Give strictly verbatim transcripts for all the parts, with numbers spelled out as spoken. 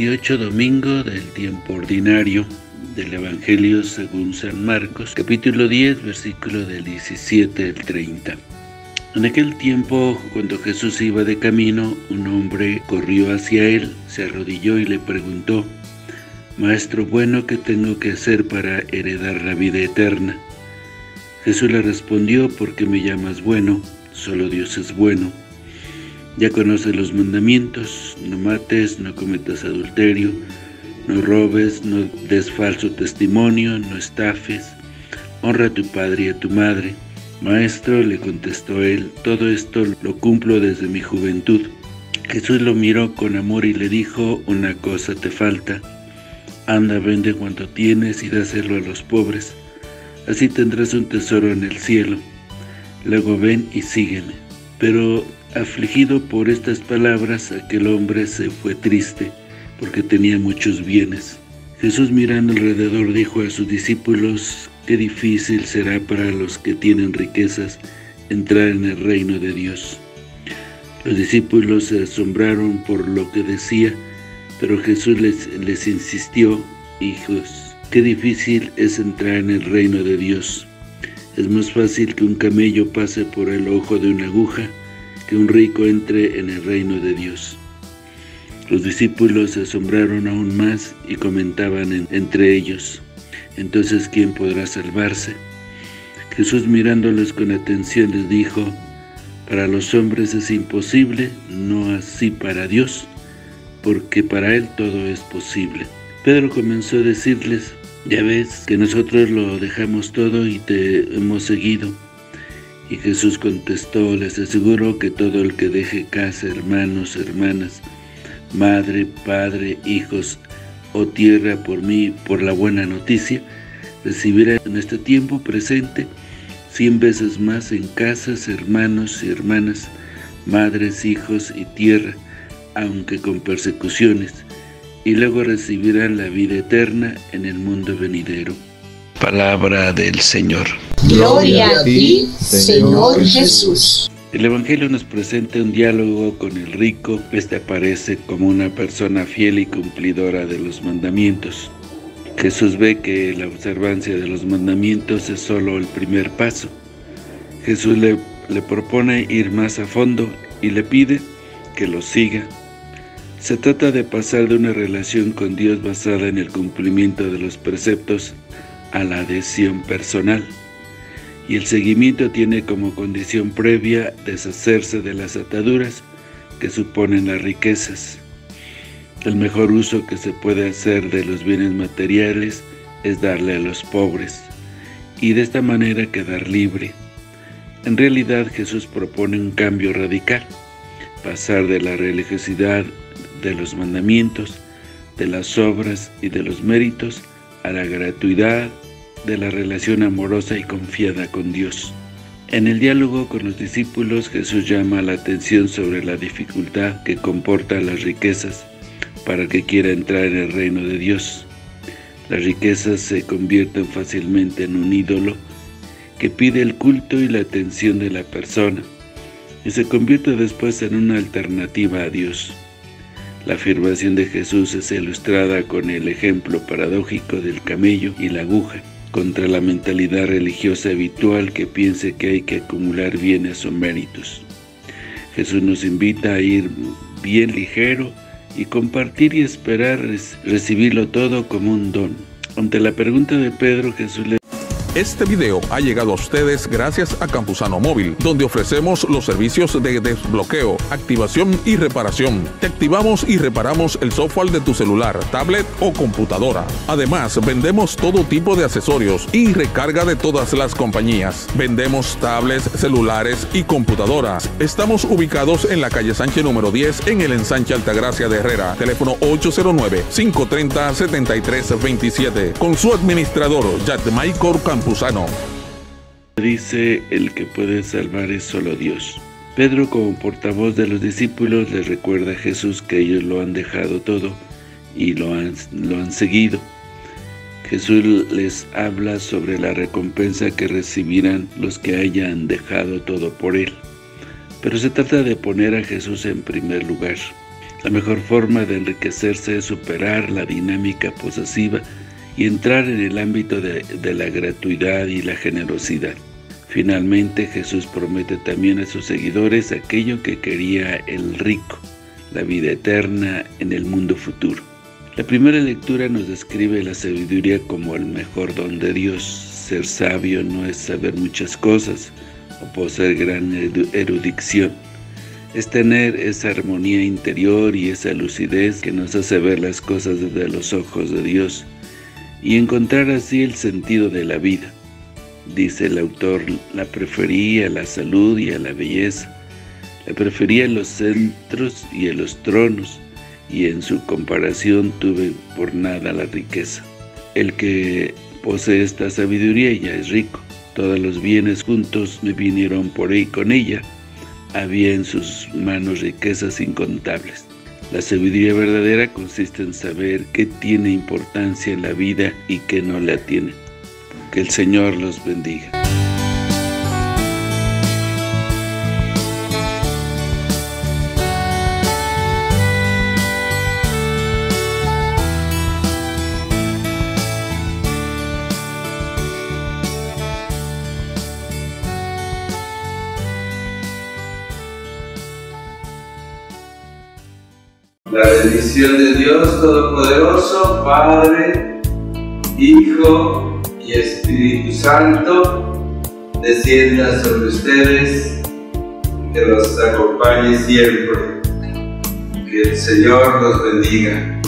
veintiocho, domingo del tiempo ordinario del Evangelio según San Marcos, capítulo diez, versículo del diecisiete al treinta. En aquel tiempo, cuando Jesús iba de camino, un hombre corrió hacia él, se arrodilló y le preguntó: «Maestro bueno, ¿qué tengo que hacer para heredar la vida eterna?». Jesús le respondió: «¿Por qué me llamas bueno? Solo Dios es bueno. Ya conoces los mandamientos: no mates, no cometas adulterio, no robes, no des falso testimonio, no estafes, honra a tu padre y a tu madre». «Maestro», le contestó él, «todo esto lo cumplo desde mi juventud». Jesús lo miró con amor y le dijo: «Una cosa te falta. Anda, vende cuanto tienes y dáselo a los pobres. Así tendrás un tesoro en el cielo. Luego ven y sígueme». Pero afligido por estas palabras, aquel hombre se fue triste, porque tenía muchos bienes. Jesús, mirando alrededor, dijo a sus discípulos: «Qué difícil será para los que tienen riquezas entrar en el reino de Dios». Los discípulos se asombraron por lo que decía, pero Jesús les, les insistió: «Hijos, qué difícil es entrar en el reino de Dios. Es más fácil que un camello pase por el ojo de una aguja, que un rico entre en el reino de Dios». Los discípulos se asombraron aún más y comentaban en, entre ellos: «Entonces, ¿quién podrá salvarse?». Jesús, mirándolos con atención, les dijo: «Para los hombres es imposible, no así para Dios, porque para Él todo es posible». Pedro comenzó a decirles: «Ya ves que nosotros lo dejamos todo y te hemos seguido». Y Jesús contestó: «Les aseguro que todo el que deje casa, hermanos, hermanas, madre, padre, hijos o tierra por mí, por la buena noticia, recibirá en este tiempo presente cien veces más en casas, hermanos y hermanas, madres, hijos y tierra, aunque con persecuciones, y luego recibirán la vida eterna en el mundo venidero». Palabra del Señor. Gloria a ti, Señor Jesús. El Evangelio nos presenta un diálogo con el rico. Este aparece como una persona fiel y cumplidora de los mandamientos. Jesús ve que la observancia de los mandamientos es solo el primer paso. Jesús le, le propone ir más a fondo y le pide que lo siga. Se trata de pasar de una relación con Dios basada en el cumplimiento de los preceptos a la adhesión personal. Y el seguimiento tiene como condición previa deshacerse de las ataduras que suponen las riquezas. El mejor uso que se puede hacer de los bienes materiales es darle a los pobres, y de esta manera quedar libre. En realidad, Jesús propone un cambio radical: pasar de la religiosidad de los mandamientos, de las obras y de los méritos, a la gratuidad de la relación amorosa y confiada con Dios. En el diálogo con los discípulos, Jesús llama la atención sobre la dificultad que comportan las riquezas para el que quiera entrar en el reino de Dios. Las riquezas se convierten fácilmente en un ídolo que pide el culto y la atención de la persona, y se convierte después en una alternativa a Dios. La afirmación de Jesús es ilustrada con el ejemplo paradójico del camello y la aguja, contra la mentalidad religiosa habitual que piense que hay que acumular bienes o méritos. Jesús nos invita a ir bien ligero y compartir y esperar recibirlo todo como un don. Ante la pregunta de Pedro, Jesús le Este video ha llegado a ustedes gracias a Campusano Móvil, donde ofrecemos los servicios de desbloqueo, activación y reparación. Te activamos y reparamos el software de tu celular, tablet o computadora. Además, vendemos todo tipo de accesorios y recarga de todas las compañías. Vendemos tablets, celulares y computadoras. Estamos ubicados en la calle Sánchez número diez, en el ensanche Altagracia de Herrera. Teléfono ocho cero nueve, cinco tres cero, siete tres dos siete. Con su administrador, Yadmaicor Campusano. Dice: el que puede salvar es solo Dios. Pedro, como portavoz de los discípulos, les recuerda a Jesús que ellos lo han dejado todo y lo han, lo han seguido. Jesús les habla sobre la recompensa que recibirán los que hayan dejado todo por Él. Pero se trata de poner a Jesús en primer lugar. La mejor forma de enriquecerse es superar la dinámica posesiva y entrar en el ámbito de, de la gratuidad y la generosidad. Finalmente, Jesús promete también a sus seguidores aquello que quería el rico, la vida eterna en el mundo futuro. La primera lectura nos describe la sabiduría como el mejor don de Dios. Ser sabio no es saber muchas cosas o poseer gran erudición. Es tener esa armonía interior y esa lucidez que nos hace ver las cosas desde los ojos de Dios y encontrar así el sentido de la vida. Dice el autor, la prefería a la salud y a la belleza, la prefería a los centros y a los tronos, y en su comparación tuve por nada la riqueza. El que posee esta sabiduría ya es rico. Todos los bienes juntos me vinieron por ahí con ella. Había en sus manos riquezas incontables. La sabiduría verdadera consiste en saber qué tiene importancia en la vida y qué no la tiene. Que el Señor los bendiga. La bendición de Dios Todopoderoso, Padre, Hijo y Espíritu Santo, descienda sobre ustedes, que los acompañe siempre. Que el Señor los bendiga.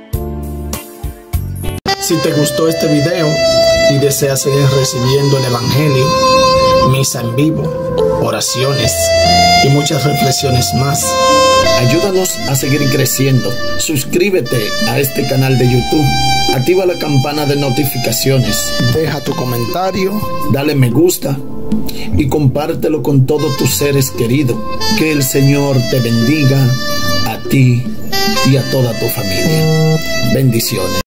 Si te gustó este video y deseas seguir recibiendo el Evangelio, misa en vivo, oraciones y muchas reflexiones más, ayúdanos a seguir creciendo. Suscríbete a este canal de YouTube, activa la campana de notificaciones, deja tu comentario, dale me gusta y compártelo con todos tus seres queridos. Que el Señor te bendiga a ti y a toda tu familia. Bendiciones.